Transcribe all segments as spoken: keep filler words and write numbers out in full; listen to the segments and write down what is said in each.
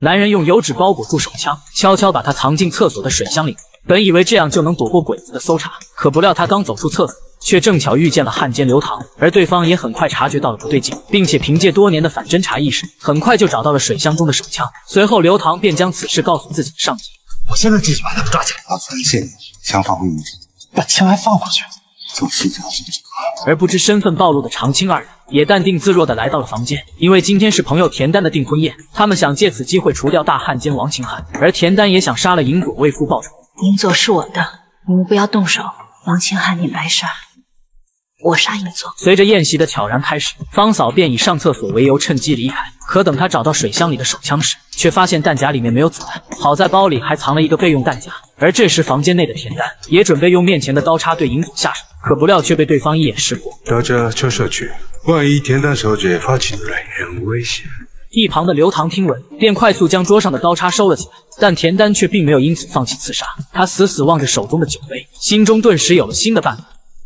男人用油纸包裹住手枪，悄悄把它藏进厕所的水箱里。本以为这样就能躲过鬼子的搜查，可不料他刚走出厕所，却正巧遇见了汉奸刘唐，而对方也很快察觉到了不对劲，并且凭借多年的反侦查意识，很快就找到了水箱中的手枪。随后，刘唐便将此事告诉自己的上级。 我现在继续把他们抓起来。老孙，谢谢你，枪放回原处，把枪还放回去。做事这样。 而不知身份暴露的常青二人也淡定自若地来到了房间，因为今天是朋友田丹的订婚宴，他们想借此机会除掉大汉奸王清汉，而田丹也想杀了银佐为父报仇。 银佐是我的，你们不要动手。王清汉你白杀，我杀银佐。 随着宴席的悄然开始，方嫂便以上厕所为由趁机离开。可等她找到水箱里的手枪时，却发现弹夹里面没有子弹，好在包里还藏了一个备用弹夹。而这时房间内的田丹也准备用面前的刀叉对银佐下手，可不料却被对方一眼识破。 大家撤社去，万一田丹小姐发起来，很危险。 一旁的刘唐听闻，便快速将桌上的刀叉收了起来，但田丹却并没有因此放弃刺杀。他死死望着手中的酒杯，心中顿时有了新的办法。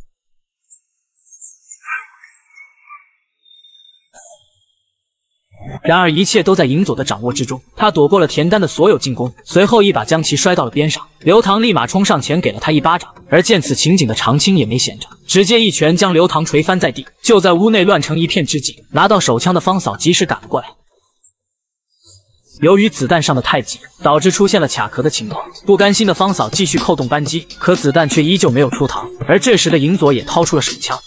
然而一切都在银佐的掌握之中，他躲过了田丹的所有进攻，随后一把将其摔到了边上。刘唐立马冲上前给了他一巴掌，而见此情景的常青也没闲着，直接一拳将刘唐捶翻在地。就在屋内乱成一片之际，拿到手枪的方嫂及时赶了过来。由于子弹上的太急，导致出现了卡壳的情况。不甘心的方嫂继续扣动扳机，可子弹却依旧没有出膛。而这时的银佐也掏出了手枪。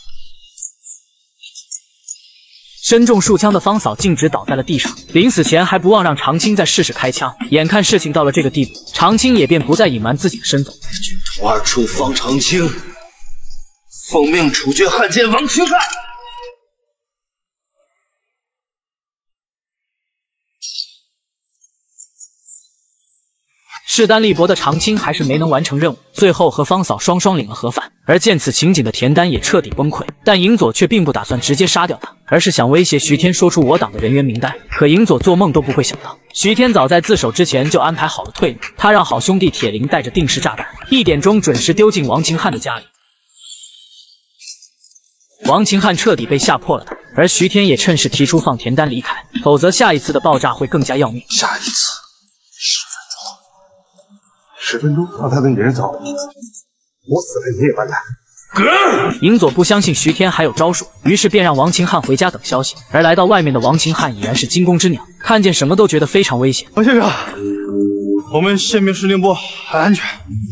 身中数枪的方嫂径直倒在了地上，临死前还不忘让常青再试试开枪。眼看事情到了这个地步，常青也便不再隐瞒自己的身份。 军统二处方长青，奉命处决汉奸王清汉。 势单力薄的常青还是没能完成任务，最后和方嫂双双领了盒饭。而见此情景的田丹也彻底崩溃，但银佐却并不打算直接杀掉他，而是想威胁徐天说出我党的人员名单。可银佐做梦都不会想到，徐天早在自首之前就安排好了退路，他让好兄弟铁林带着定时炸弹，一点钟准时丢进王清汉的家里。王清汉彻底被吓破了胆，而徐天也趁势提出放田丹离开，否则下一次的爆炸会更加要命。 下一次。 十分钟让他的女人走，我死了你也完蛋。 哥，银佐不相信徐天还有招数，于是便让王清汉回家等消息。而来到外面的王清汉已然是惊弓之鸟，看见什么都觉得非常危险。 王先生，我们宪兵司令部很安全。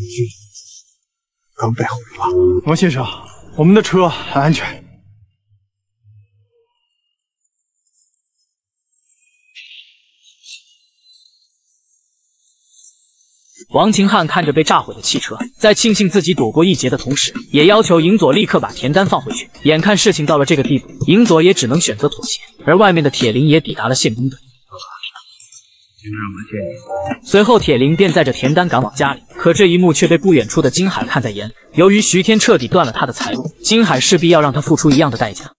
刚带回了。 王先生，我们的车很安全。 王清汉看着被炸毁的汽车，在庆幸自己躲过一劫的同时，也要求银佐立刻把田丹放回去。眼看事情到了这个地步，银佐也只能选择妥协。而外面的铁林也抵达了宪兵队。随后，铁林便载着田丹赶往家里，可这一幕却被不远处的金海看在眼里。由于徐天彻底断了他的财路，金海势必要让他付出一样的代价。